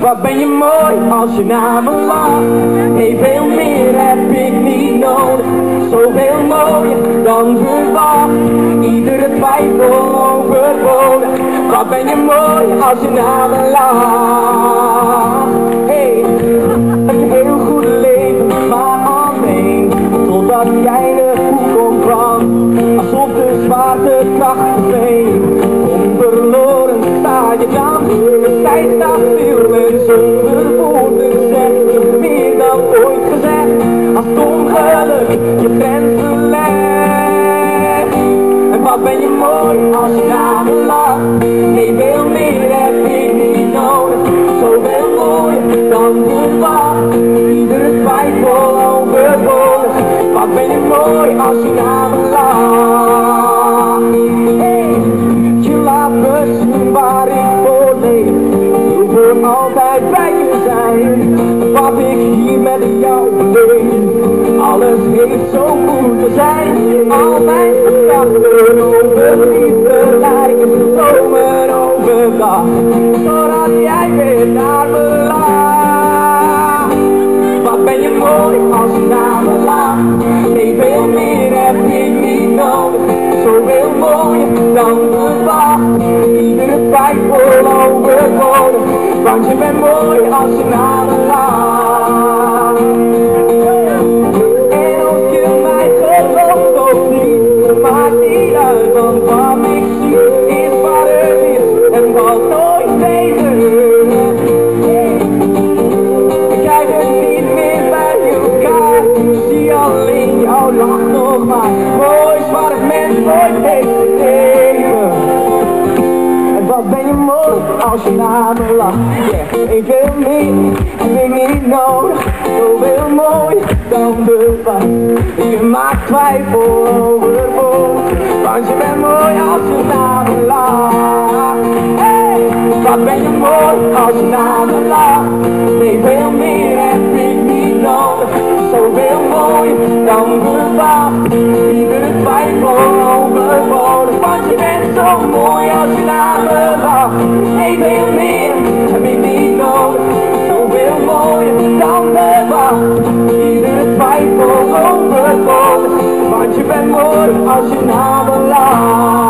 Wat ben je mooi als je naar me lacht. Nee, veel meer heb ik niet nodig. Zoveel mooier dan verwacht. Iedere twijfel overbodig. Wat ben je mooi als je naar me lacht. Hey, een heel goed leven, maar alleen totdat jij de hoek kwam. Alsof de zwaartekracht verdween. Onverloren sta je dan. De tijd staat stil en zonder woorden zegt meer dan ooit gezegd. Als het ongeluk je grenzen legt. En wat ben je mooi als je naar me lacht. Nee, veel meer heb ik niet nodig. Zoveel mooier dan verwacht. Iedere twijfel overbodig. Wat ben je mooi als je naar me lacht. Hey, je laat me zien waar ik voor leef. Ik wil altijd bij je zijn. Wat ik hier met jou deed. Alles heeft zo goed te zijn. Al mijn gedachten over liefde lijken zomer overdag. Zodat jij weer naar me lacht. Wat ben je mooi als je naar me lacht. Nee, veel meer heb ik niet nodig. Zoveel mooier dan verwacht. Iedere twijfel overbodig. Want je bent mooi als je naar me lacht. En of je mij gelooft of niet, maakt niet uit. Want wat ik zie is wat er is en wat nooit beter is. Ik kijk er niet meer bij elkaar. Ik zie alleen jouw lach nog maar. Mooi wat het mens nooit heeft gegeven. En wat ben je mooi als je naar me lacht. Yeah. Ik veel meer heb ik niet nodig. Zoveel mooi dan bewaard. Je maakt twijfel overbodig. Want je bent mooi als je naar me lacht. Hey, wat ben je mooi als je naar me lacht. Nee, veel meer heb ik niet nodig. Zoveel mooier dan bewaard. Iedere twijfel overbodig. Want je bent zo mooi als je naar me lacht. Nee, veel meer heb ik niet nodig. Zoveel mooier dan bewaard. Iedere twijfel overbodig. Want je bent mooi als je naar me lacht.